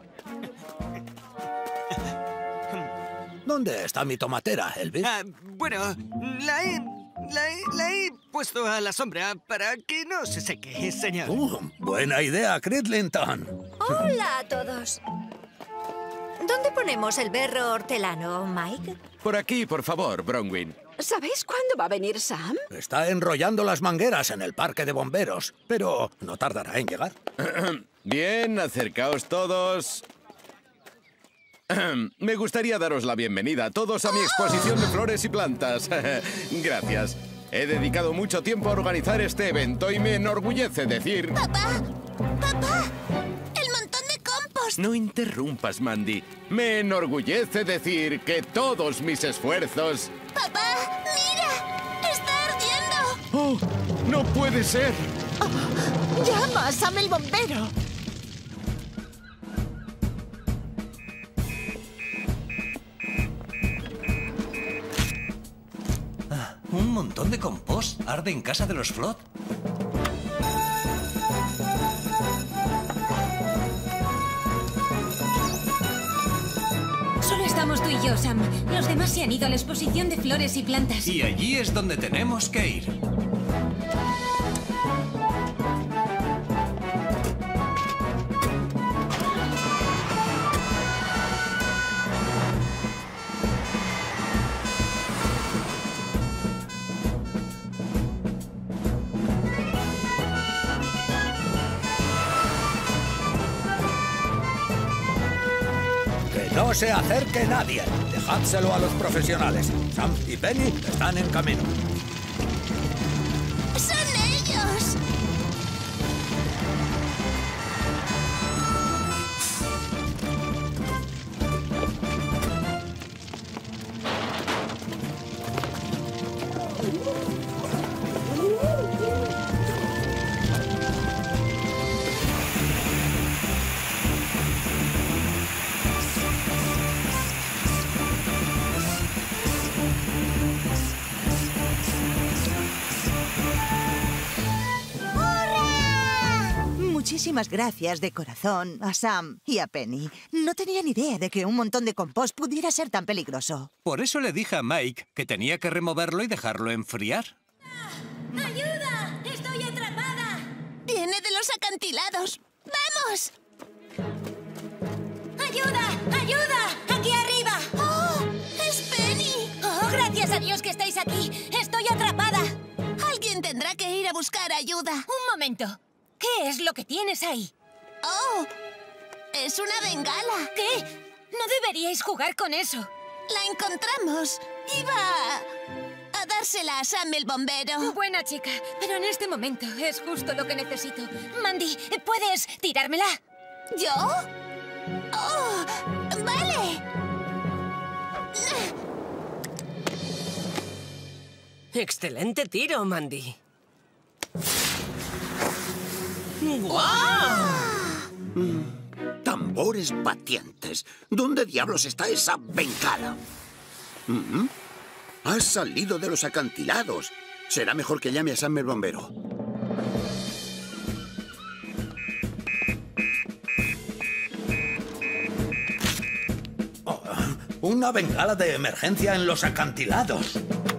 ¿Dónde está mi tomatera, Elvis? Bueno, la he puesto a la sombra para que no se seque, señor. Buena idea, Cridlington. Hola a todos. ¿Dónde ponemos el berro hortelano, Mike? Por aquí, por favor, Bronwyn. ¿Sabéis cuándo va a venir Sam? Está enrollando las mangueras en el parque de bomberos, pero no tardará en llegar. Bien, acercaos todos. Me gustaría daros la bienvenida a todos a mi exposición de flores y plantas. Gracias. He dedicado mucho tiempo a organizar este evento y me enorgullece decir... ¡Papá! ¡Papá! ¡El montón de compost! No interrumpas, Mandy. Me enorgullece decir que todos mis esfuerzos... ¡Papá! ¡Mira! ¡Está ardiendo! ¡Oh! ¡No puede ser! Oh, ¡llama a Sam el bombero! Un montón de compost arde en casa de los Flot. Solo estamos tú y yo, Sam. Los demás se han ido a la exposición de flores y plantas. Y allí es donde tenemos que ir. No se acerque nadie. Dejádselo a los profesionales. Sam y Penny están en camino. ¡Son ellos! Muchísimas gracias de corazón a Sam y a Penny. No tenía ni idea de que un montón de compost pudiera ser tan peligroso. Por eso le dije a Mike que tenía que removerlo y dejarlo enfriar. ¡Ayuda! ¡Estoy atrapada! ¡Viene de los acantilados! ¡Vamos! ¡Ayuda! ¡Ayuda! ¡Aquí arriba! ¡Oh! ¡Es Penny! ¡Oh, gracias a Dios que estáis aquí! ¡Estoy atrapada! Alguien tendrá que ir a buscar ayuda. Un momento. ¿Qué es lo que tienes ahí? ¡Oh! ¡Es una bengala! ¿Qué? No deberíais jugar con eso. La encontramos. Iba a dársela a Sam el bombero. Buena chica, pero en este momento es justo lo que necesito. Mandy, ¿puedes tirármela? ¿Yo? ¡Oh! ¡Vale! Excelente tiro, Mandy. Tambores batientes. ¿Dónde diablos está esa bengala? Has salido de los acantilados. Será mejor que llame a Sam el bombero. Una bengala de emergencia en los acantilados.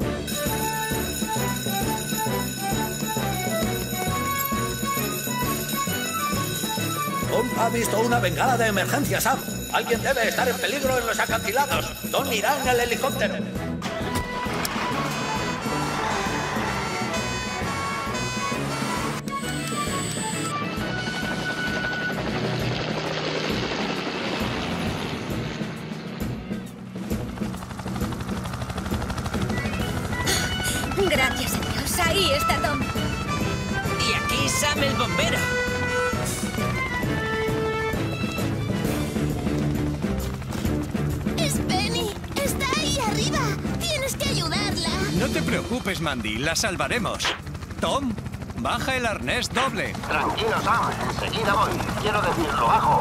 Tom ha visto una bengala de emergencia, Sam. Alguien debe estar en peligro en los acantilados. Tom irá en el helicóptero. Gracias a Dios. Ahí está Tom. Y aquí Sam el bombero. ¡Es Penny! ¡Está ahí arriba! ¡Tienes que ayudarla! No te preocupes, Mandy. La salvaremos. Tom, baja el arnés doble. Tranquilo, Sam. Enseguida voy. Quiero decirlo, bajo.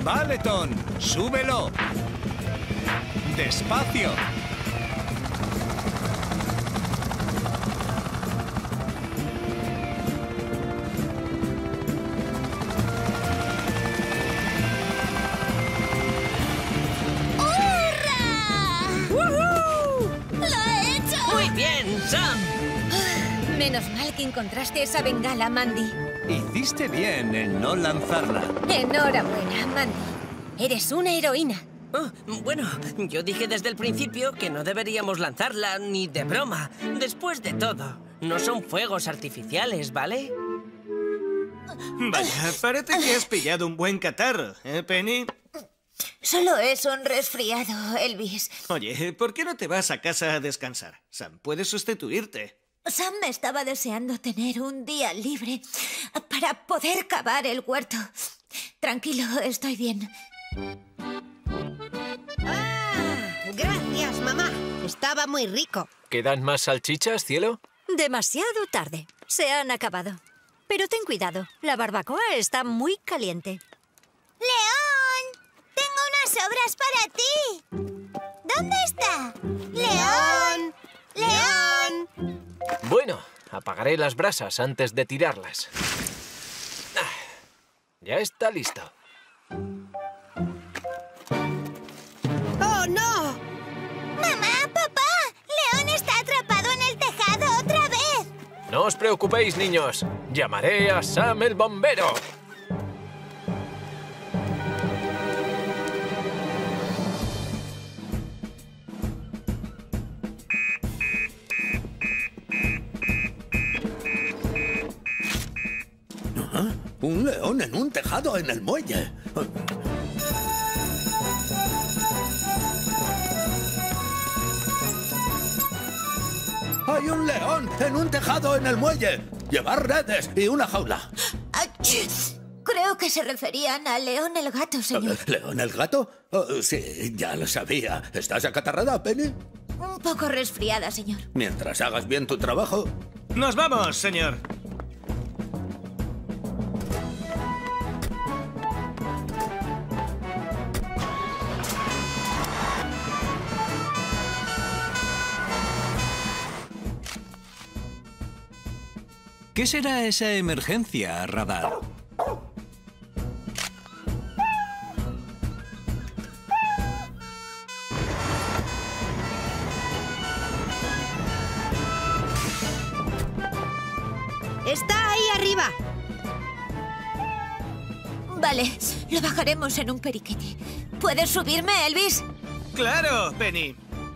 Vale, Tom. Súbelo. Despacio. ¡Muy bien, Sam! Menos mal que encontraste esa bengala, Mandy. Hiciste bien en no lanzarla. Enhorabuena, Mandy. Eres una heroína. Oh, bueno, yo dije desde el principio que no deberíamos lanzarla ni de broma. Después de todo, no son fuegos artificiales, ¿vale? Vaya, parece que has pillado un buen catarro, ¿eh, Penny? Solo es un resfriado, Elvis. Oye, ¿por qué no te vas a casa a descansar? Sam puede sustituirte. Sam me estaba deseando tener un día libre para poder cavar el huerto. Tranquilo, estoy bien. Gracias, mamá. Estaba muy rico. ¿Quedan más salchichas, cielo? Demasiado tarde. Se han acabado. Pero ten cuidado, la barbacoa está muy caliente. ¡León! ¡Tengo unas obras para ti! ¿Dónde está? ¡León! ¡León! Bueno, apagaré las brasas antes de tirarlas. Ya está listo. ¡Oh, no! ¡Mamá, papá! ¡León está atrapado en el tejado otra vez! No os preocupéis, niños. Llamaré a Sam el bombero. Un león en un tejado en el muelle. ¡Hay un león en un tejado en el muelle! ¡Llevar redes y una jaula! Creo que se referían a León el gato, señor. ¿León el gato? Oh, sí, ya lo sabía. ¿Estás acatarrada, Penny? Un poco resfriada, señor. Mientras hagas bien tu trabajo. ¡Nos vamos, señor! ¿Qué será esa emergencia, radar? Está ahí arriba. Vale, lo bajaremos en un periquete. ¿Puedes subirme, Elvis? ¡Claro, Penny!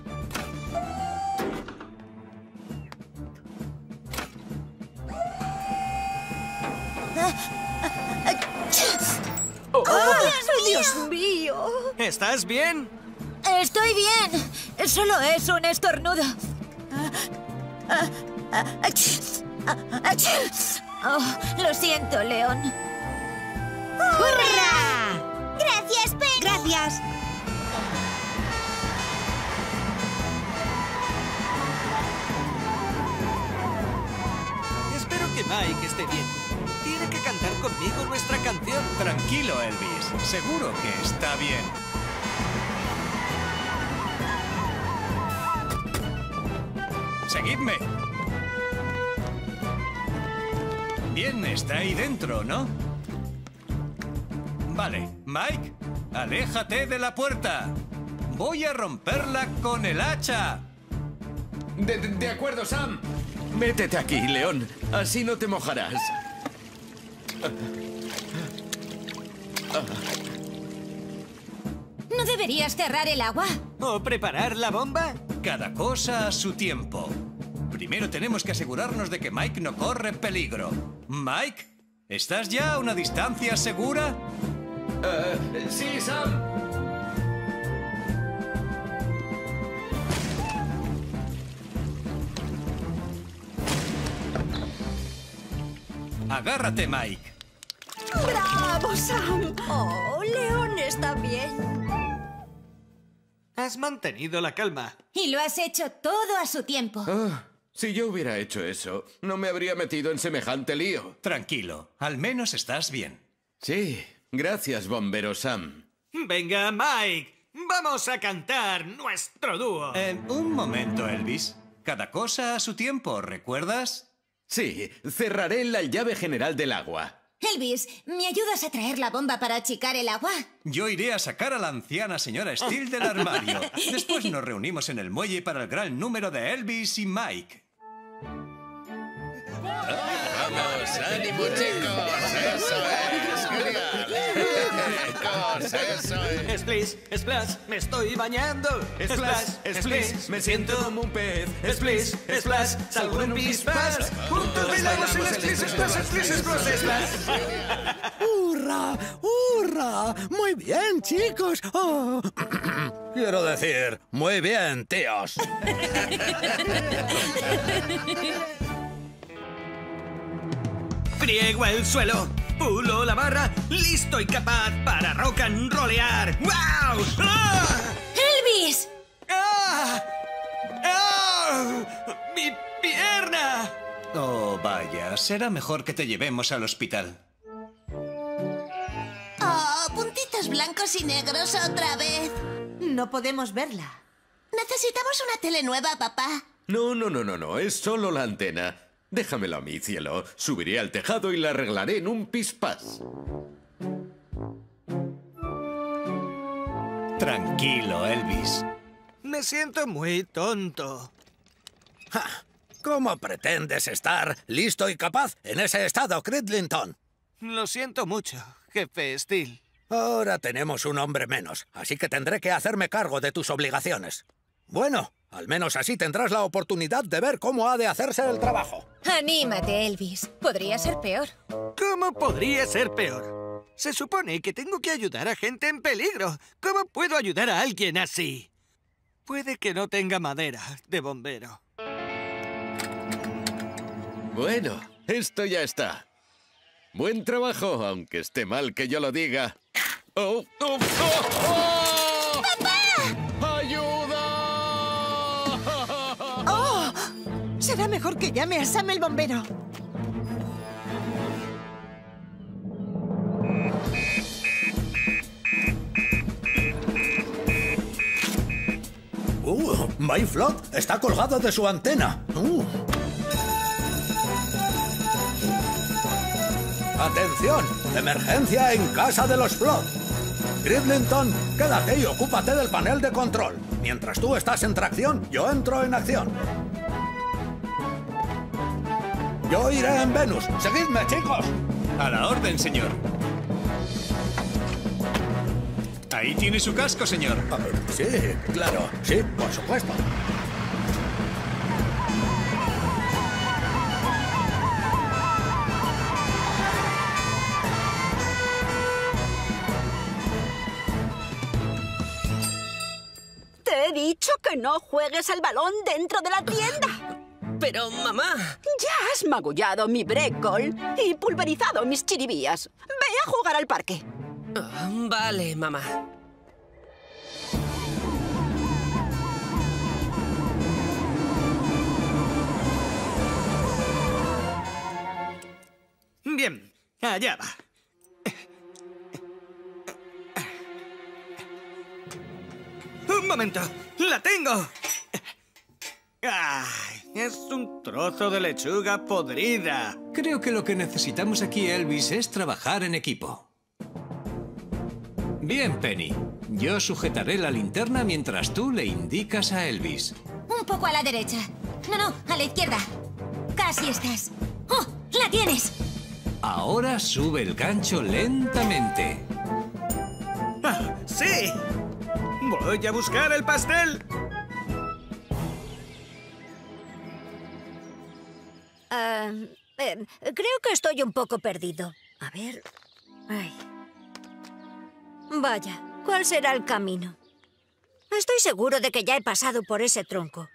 ¡Oh, Dios mío! ¿Estás bien? Estoy bien. Solo es un estornudo. Oh, lo siento, León. ¡Hurra! ¡Gracias, Penny! ¡Gracias! Espero que Mike esté bien. Tiene que cantar conmigo nuestra canción. Tranquilo, Elvis. Seguro que está bien. Seguidme. Bien, está ahí dentro, ¿no? Vale, Mike, aléjate de la puerta. Voy a romperla con el hacha. De acuerdo, Sam. Métete aquí, León. Así no te mojarás. ¿No deberías cerrar el agua? ¿O preparar la bomba? Cada cosa a su tiempo. Primero tenemos que asegurarnos de que Mike no corre peligro. Mike, ¿estás ya a una distancia segura? Sí, Sam. Agárrate, Mike. ¡Bravo, Sam! ¡Oh, León está bien! Has mantenido la calma. Y lo has hecho todo a su tiempo. Si yo hubiera hecho eso, no me habría metido en semejante lío. Tranquilo, al menos estás bien. Sí, gracias, bombero Sam. Venga, Mike, vamos a cantar nuestro dúo. Un momento, Elvis. Cada cosa a su tiempo, ¿recuerdas? Sí, cerraré la llave general del agua. Elvis, ¿me ayudas a traer la bomba para achicar el agua? Yo iré a sacar a la anciana señora Steele del armario. Después nos reunimos en el muelle para el gran número de Elvis y Mike. ¡Vamos, ánimo, chicos! ¡Eso es! ¡Genial! ¡Chicos, eso es! Splish, splash, me estoy bañando. Splash, splish, me siento como un pez. Splish, splash, salgo en un pispás. Juntos bailamos el splish, splash, splish, splash, splash. ¡Hurra! ¡Hurra! ¡Muy bien, chicos! Oh. Quiero decir, muy bien, tíos. Friego el suelo, pulo la barra, listo y capaz para rock and rollear. ¡Wow! ¡Ah! ¡Elvis! ¡Ah! ¡Ah! ¡Mi pierna! Oh, vaya, será mejor que te llevemos al hospital. ¡Oh, puntitos blancos y negros otra vez! No podemos verla. Necesitamos una tele nueva, papá. No, es solo la antena. Déjamelo a mí, cielo. Subiré al tejado y la arreglaré en un pispás. Tranquilo, Elvis. Me siento muy tonto. ¿Cómo pretendes estar listo y capaz en ese estado, Cridlington? Lo siento mucho, jefe Steele. Ahora tenemos un hombre menos, así que tendré que hacerme cargo de tus obligaciones. Bueno, al menos así tendrás la oportunidad de ver cómo ha de hacerse el trabajo. Anímate, Elvis. Podría ser peor. ¿Cómo podría ser peor? Se supone que tengo que ayudar a gente en peligro. ¿Cómo puedo ayudar a alguien así? Puede que no tenga madera de bombero. Bueno, esto ya está. Buen trabajo, aunque esté mal que yo lo diga. ¡Oh! ¡Oh! ¡Oh! ¡Oh! ¡Papá! ¡Ayuda! ¡Oh! Será mejor que llame a Sam el bombero. My Flood está colgado de su antena. ¡Atención! ¡Emergencia en casa de los Flood! Cridlington, quédate y ocúpate del panel de control. Mientras tú estás en tracción, yo entro en acción. Yo iré en Venus. ¡Seguidme, chicos! A la orden, señor. Ahí tiene su casco, señor. Sí, claro. Sí, por supuesto. Te he dicho que no juegues al balón dentro de la tienda. Pero, mamá... Ya has magullado mi brécol y pulverizado mis chiribías. Ve a jugar al parque. Vale, mamá. Bien, allá va. ¡Un momento! ¡La tengo! ¡Ay! Es un trozo de lechuga podrida. Creo que lo que necesitamos aquí, Elvis, es trabajar en equipo. Bien, Penny. Yo sujetaré la linterna mientras tú le indicas a Elvis. Un poco a la derecha. No, a la izquierda. Casi estás. ¡Oh! ¡La tienes! Ahora sube el gancho lentamente. ¡Ah, sí! ¡Voy a buscar el pastel! Creo que estoy un poco perdido. A ver... Ay. Vaya, ¿cuál será el camino? Estoy seguro de que ya he pasado por ese tronco.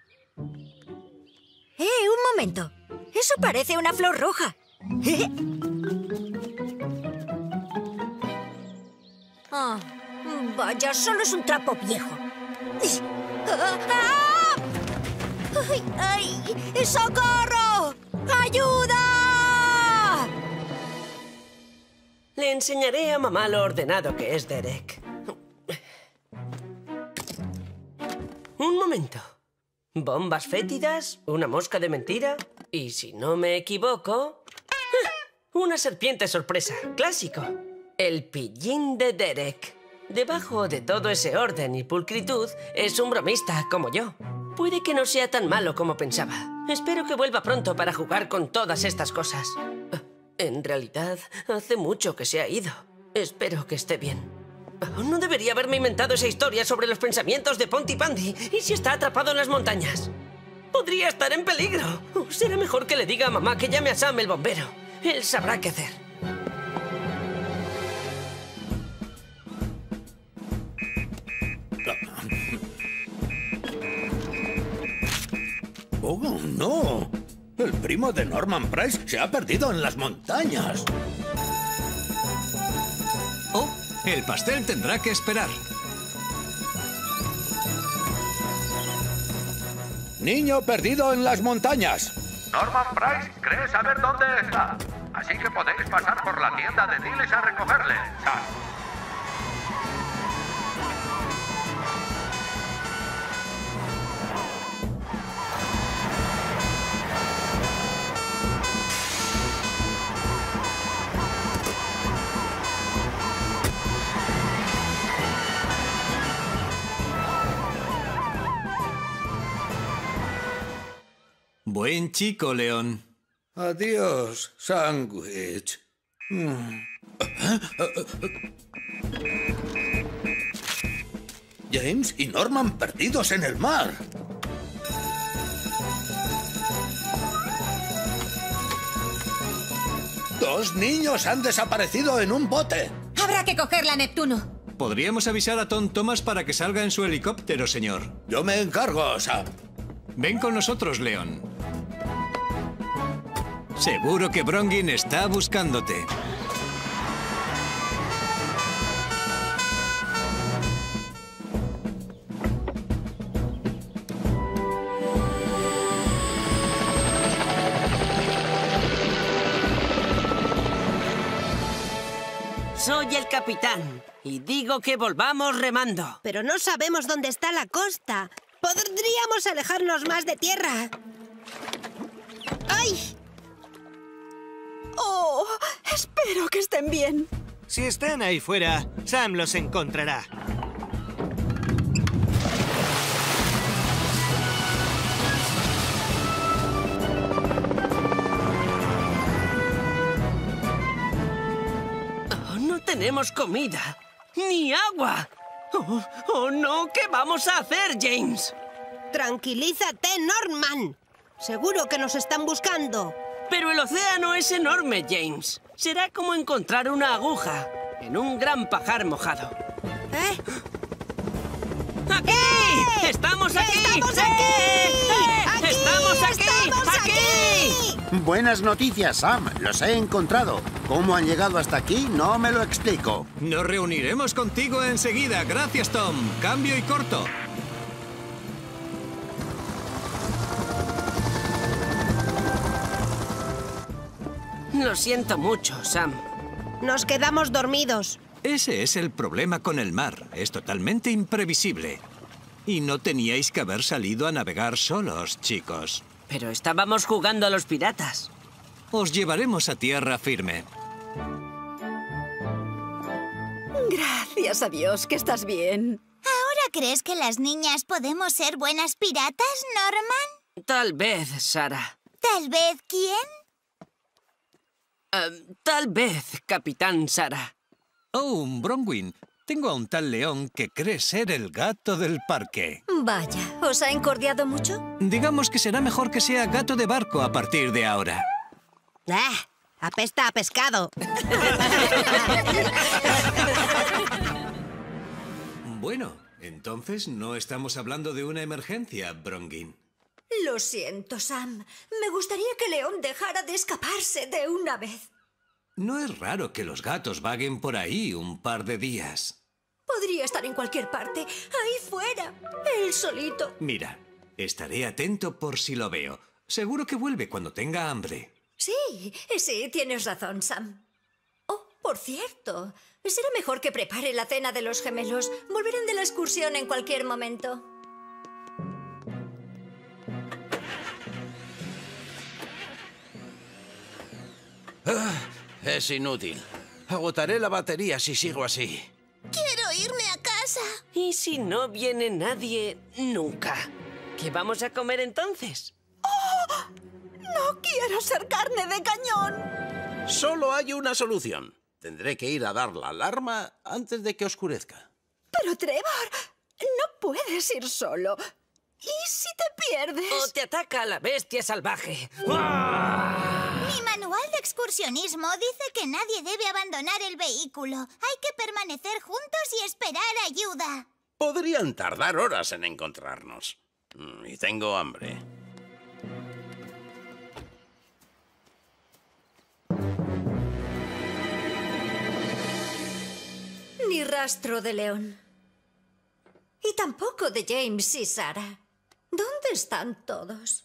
Un momento. Eso parece una flor roja. Ah, vaya, solo es un trapo viejo. ¡Ay, ay! ¡Socorro! ¡Ayuda! Le enseñaré a mamá lo ordenado que es Derek. Un momento. Bombas fétidas, una mosca de mentira y, si no me equivoco, una serpiente sorpresa. Clásico. El pillín de Derek. Debajo de todo ese orden y pulcritud es un bromista como yo. Puede que no sea tan malo como pensaba. Espero que vuelva pronto para jugar con todas estas cosas. En realidad, hace mucho que se ha ido. Espero que esté bien. No debería haberme inventado esa historia sobre los pensamientos de Pontypandy. ¿Y si está atrapado en las montañas? Podría estar en peligro. Será mejor que le diga a mamá que llame a Sam el bombero. Él sabrá qué hacer. ¡Oh, no! El primo de Norman Price se ha perdido en las montañas. Oh, el pastel tendrá que esperar. Niño perdido en las montañas. Norman Price cree saber dónde está. Así que podéis pasar por la tienda de Dillis a recogerle. Sam. Buen chico, León. Adiós, sándwich. James y Norman perdidos en el mar. Dos niños han desaparecido en un bote. Habrá que cogerla, Neptuno. Podríamos avisar a Tom Thomas para que salga en su helicóptero, señor. Yo me encargo, Sam. Ven con nosotros, León. Seguro que Brongin está buscándote. Soy el capitán y digo que volvamos remando. Pero no sabemos dónde está la costa. Podríamos alejarnos más de tierra. ¡Ay! ¡Oh! Espero que estén bien. Si están ahí fuera, Sam los encontrará. No tenemos comida, ni agua. Oh, no, ¿qué vamos a hacer, James? Tranquilízate, Norman. Seguro que nos están buscando. Pero el océano es enorme, James. Será como encontrar una aguja en un gran pajar mojado. ¿Eh? ¡Aquí! ¡Estamos aquí! ¡Estamos aquí! ¡Aquí! ¡Estamos aquí! ¡Estamos ¡Aquí! Buenas noticias, Sam. Los he encontrado. ¿Cómo han llegado hasta aquí? No me lo explico. Nos reuniremos contigo enseguida. Gracias, Tom. Cambio y corto. Lo siento mucho, Sam. Nos quedamos dormidos. Ese es el problema con el mar. Es totalmente imprevisible. Y no teníais que haber salido a navegar solos, chicos. Pero estábamos jugando a los piratas. Os llevaremos a tierra firme. Gracias a Dios que estás bien. ¿Ahora crees que las niñas podemos ser buenas piratas, Norman? Tal vez, Sarah. ¿Tal vez quién? Tal vez, Capitán Sarah. Oh, Bronwyn. Tengo a un tal León que cree ser el gato del parque. Vaya, ¿os ha encordiado mucho? Digamos que será mejor que sea gato de barco a partir de ahora. Apesta a pescado. Bueno, entonces no estamos hablando de una emergencia, Brongin. Lo siento, Sam. Me gustaría que León dejara de escaparse de una vez. No es raro que los gatos vaguen por ahí un par de días. Podría estar en cualquier parte, ahí fuera, él solito. Mira, estaré atento por si lo veo. Seguro que vuelve cuando tenga hambre. Sí, tienes razón, Sam. Oh, por cierto, será mejor que prepare la cena de los gemelos. Volverán de la excursión en cualquier momento. Es inútil. Agotaré la batería si sigo así. ¡Quiero irme a casa! ¿Y si no viene nadie nunca? ¿Qué vamos a comer entonces? ¡Oh! ¡No quiero ser carne de cañón! Solo hay una solución. Tendré que ir a dar la alarma antes de que oscurezca. Pero, Trevor, no puedes ir solo. ¿Y si te pierdes? O te ataca la bestia salvaje. Mi manual de excursionismo dice que nadie debe abandonar el vehículo. Hay que permanecer juntos y esperar ayuda. Podrían tardar horas en encontrarnos. Y tengo hambre. Ni rastro de León. Y tampoco de James y Sarah. ¿Dónde están todos?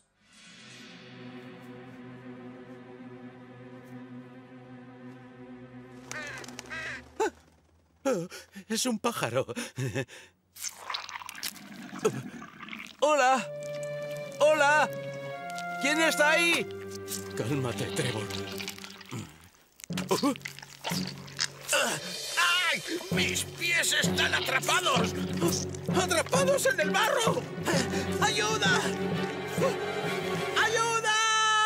Es un pájaro. ¡Hola! ¡Hola! ¿Quién está ahí? Cálmate, Trevor. ¡Ay! ¡Mis pies están atrapados! ¡Atrapados en el barro! ¡Ayuda! ¡Ayuda!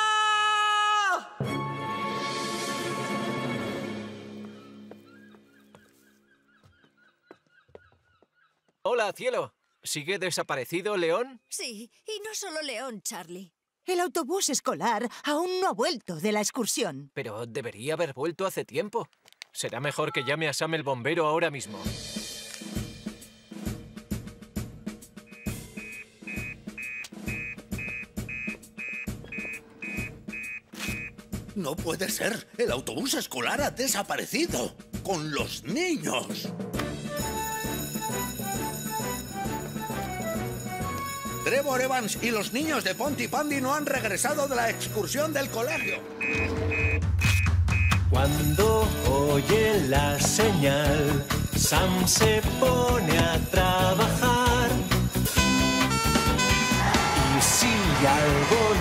Hola, cielo. ¿Sigue desaparecido León? Sí, y no solo León, Charlie. El autobús escolar aún no ha vuelto de la excursión. Pero debería haber vuelto hace tiempo. Será mejor que llame a Sam el bombero ahora mismo. No puede ser. El autobús escolar ha desaparecido. ¡Con los niños! Trevor Evans y los niños de Pontypandy no han regresado de la excursión del colegio. Cuando oye la señal, Sam se pone a trabajar. Y si algo